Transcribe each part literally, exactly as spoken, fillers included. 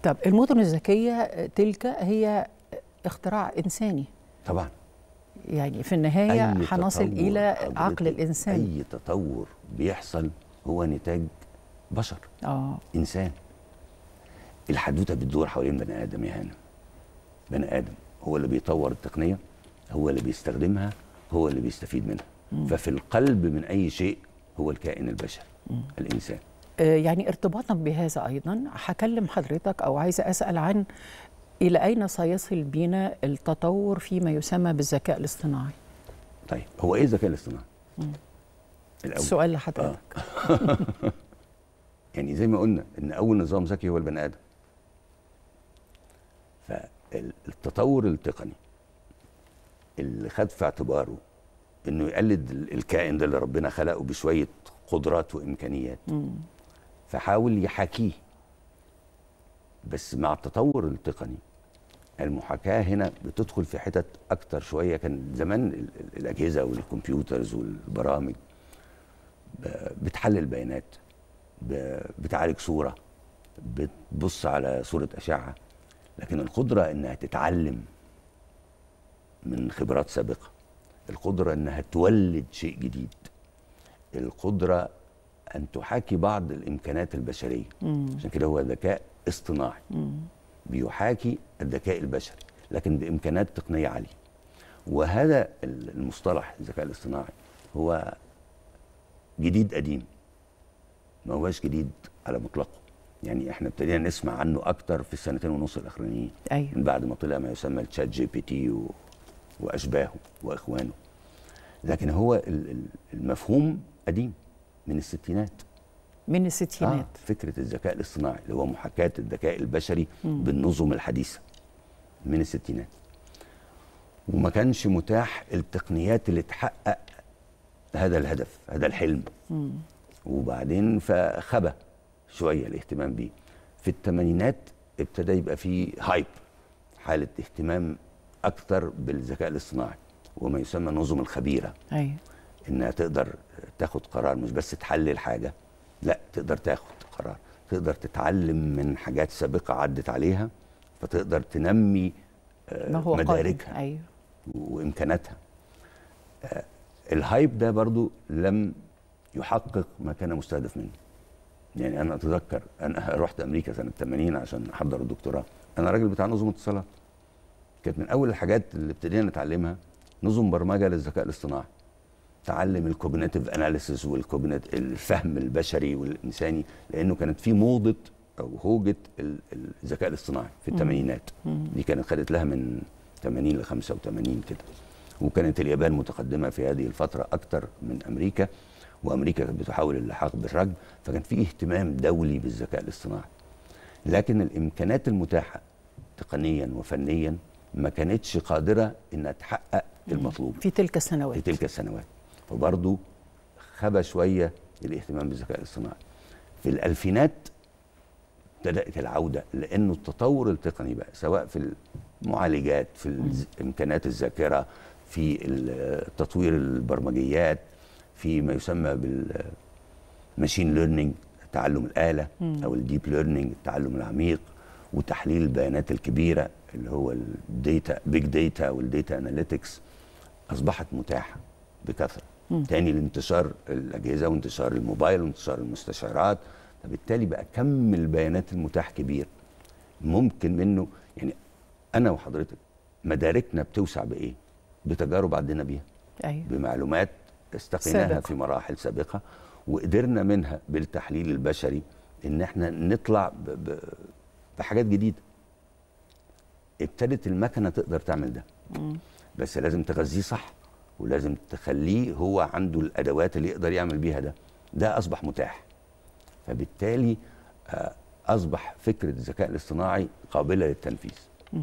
طب المدن الذكية تلك هي اختراع إنساني طبعا، يعني في النهاية هنصل إلى عقل الإنسان. أي تطور بيحصل هو نتاج بشر، آه. إنسان. الحدوتة بتدور حوالين بني آدم يا هانم. بني آدم هو اللي بيطور التقنية، هو اللي بيستخدمها، هو اللي بيستفيد منها. مم. ففي القلب من أي شيء هو الكائن البشري، مم. الإنسان. آه يعني ارتباطا بهذا أيضا هكلم حضرتك أو عايزة أسأل عن إلى أين سيصل بنا التطور فيما يسمى بالذكاء الاصطناعي؟ طيب هو إيه الذكاء الاصطناعي؟ السؤال لحضرتك. آه. يعني زي ما قلنا إن أول نظام ذكي هو البني آدم. فالتطور التقني اللي خد في اعتباره إنه يقلد الكائن ده اللي ربنا خلقه بشوية قدرات وإمكانيات، مم. فحاول يحاكيه. بس مع التطور التقني المحاكاة هنا بتدخل في حتت أكتر شوية. كان زمان الأجهزة والكمبيوترز والبرامج بتحلل بيانات، بتعالج صورة، بتبص على صورة أشعة، لكن القدرة إنها تتعلم من خبرات سابقة، القدرة إنها تولد شيء جديد، القدرة أن تحاكي بعض الإمكانات البشرية. مم. عشان كده هو ذكاء اصطناعي، مم. بيحاكي الذكاء البشري لكن بإمكانات تقنية عالية. وهذا المصطلح الذكاء الاصطناعي هو جديد قديم، ما هوش جديد على مطلقه. يعني احنا ابتدينا نسمع عنه اكتر في السنتين ونص الاخرانيين. أيوة. من بعد ما طلع ما يسمى الشات جي بي تي و... واشباهه واخوانه. لكن هو المفهوم قديم من الستينات. من الستينات. آه فكره الذكاء الاصطناعي اللي هو محاكاه الذكاء البشري م. بالنظم الحديثه من الستينات. وما كانش متاح التقنيات اللي تحقق هذا الهدف، هذا الحلم. م. وبعدين فخبى شويه الاهتمام بيه. في الثمانينات ابتدى يبقى فيه هايب، حاله اهتمام اكثر بالذكاء الاصطناعي وما يسمى النظم الخبيره. ايوه. انها تقدر تاخد قرار، مش بس تحلل حاجه، لا تقدر تاخد قرار، تقدر تتعلم من حاجات سابقه عدت عليها، فتقدر تنمي مداركها. أيوه. وامكاناتها. الهايب ده برضو لم يحقق ما كان مستهدف منه. يعني انا اتذكر انا رحت امريكا سنه ثمانين عشان احضر الدكتوراه. انا راجل بتاع نظم اتصالات. كانت من اول الحاجات اللي ابتدينا نتعلمها نظم برمجه للذكاء الاصطناعي. تعلم الكوجنيتيف اناليسيس والكوجنيت الفهم البشري والانساني، لانه كانت في موضه او هوجه الذكاء الاصطناعي في الثمانينات. دي كانت خدت لها من ثمانين ل خمسة وثمانين كده. وكانت اليابان متقدمه في هذه الفتره اكثر من امريكا، وامريكا كانت بتحاول اللحاق بالركب، فكان في اهتمام دولي بالذكاء الاصطناعي. لكن الامكانات المتاحه تقنيا وفنيا ما كانتش قادره انها تحقق المطلوب في تلك السنوات. في تلك السنوات وبرضه خبى شويه الاهتمام بالذكاء الاصطناعي. في الالفينات بدات العوده، لانه التطور التقني بقى سواء في المعالجات، في امكانات الذاكره، في تطوير البرمجيات، في ما يسمى بالماشين ليرنينج تعلم الآلة، مم. أو الديب ليرنينج التعلم العميق، وتحليل البيانات الكبيرة اللي هو الديتا بيج داتا والديتا اناليتكس أصبحت متاحة بكثرة. مم. تاني الانتشار الأجهزة وانتشار الموبايل وانتشار المستشعرات، فبالتالي بقى كم البيانات المتاح كبير. ممكن منه يعني أنا وحضرتك مداركنا بتوسع بإيه؟ بتجارب عدينا بيها. أيوة. بمعلومات استقيناها سابق. في مراحل سابقة، وقدرنا منها بالتحليل البشري ان احنا نطلع ب ب بحاجات جديدة. ابتدت المكنة تقدر تعمل ده. مم. بس لازم تغذيه صح، ولازم تخليه هو عنده الادوات اللي يقدر يعمل بيها ده. ده اصبح متاح. فبالتالي اصبح فكرة الذكاء الاصطناعي قابلة للتنفيذ. مم.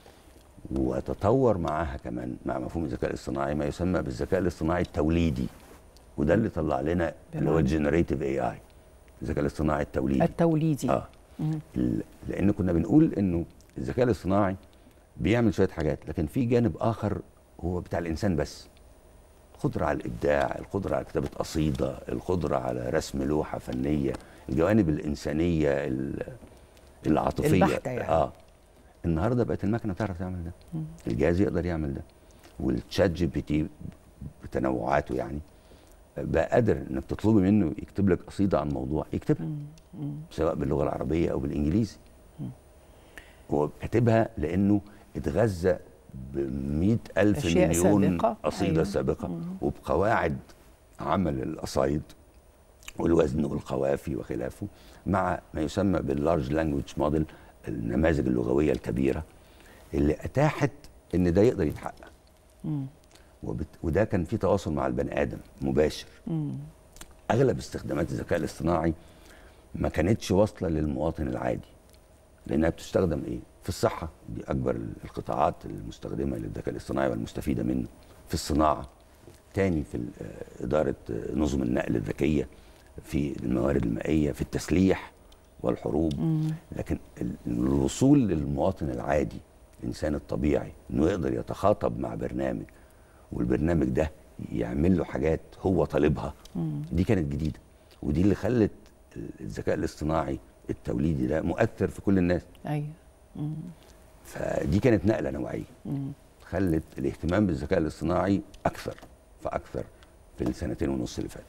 وتطور معها كمان مع مفهوم الذكاء الاصطناعي ما يسمى بالذكاء الاصطناعي التوليدي، وده اللي طلع لنا اللي هو الجنريتيف اي اي، الذكاء الاصطناعي التوليدي. التوليدي اه مم. لان كنا بنقول انه الذكاء الاصطناعي بيعمل شويه حاجات، لكن في جانب اخر هو بتاع الانسان بس. القدره على الابداع، القدره على كتابه قصيده، القدره على رسم لوحه فنيه، الجوانب الانسانيه العاطفيه البحتة يعني. اه النهارده بقت المكنه تعرف تعمل ده، مم. الجهاز يقدر يعمل ده، والتشات جي بي تي بتنوعاته يعني بقى قادر انك تطلبي منه يكتب لك قصيده عن موضوع يكتبها، سواء باللغه العربيه او بالانجليزي. مم. هو كاتبها لانه اتغذى ب مئة ألف مليون سابقة. قصيده أيوة. سابقه، مم. وبقواعد عمل القصايد والوزن والقوافي وخلافه، مع ما يسمى باللارج لانجوج موديل، النماذج اللغويه الكبيره اللي اتاحت ان ده يقدر يتحقق. مم. وبت... وده كان في تواصل مع البني ادم مباشر. مم. اغلب استخدامات الذكاء الاصطناعي ما كانتش واصله للمواطن العادي، لانها بتستخدم ايه؟ في الصحه، دي اكبر القطاعات المستخدمه للذكاء الاصطناعي والمستفيده منه. في الصناعه، تاني في اداره نظم النقل الذكيه، في الموارد المائيه، في التسليح والحروب. مم. لكن الوصول للمواطن العادي، الانسان الطبيعي، انه يقدر يتخاطب مع برنامج والبرنامج ده يعمل له حاجات هو طالبها، مم. دي كانت جديده، ودي اللي خلت الذكاء الاصطناعي التوليدي ده مؤثر في كل الناس. ايوه. فدي كانت نقله نوعيه، مم. خلت الاهتمام بالذكاء الاصطناعي اكثر فاكثر في السنتين ونص اللي فاتوا.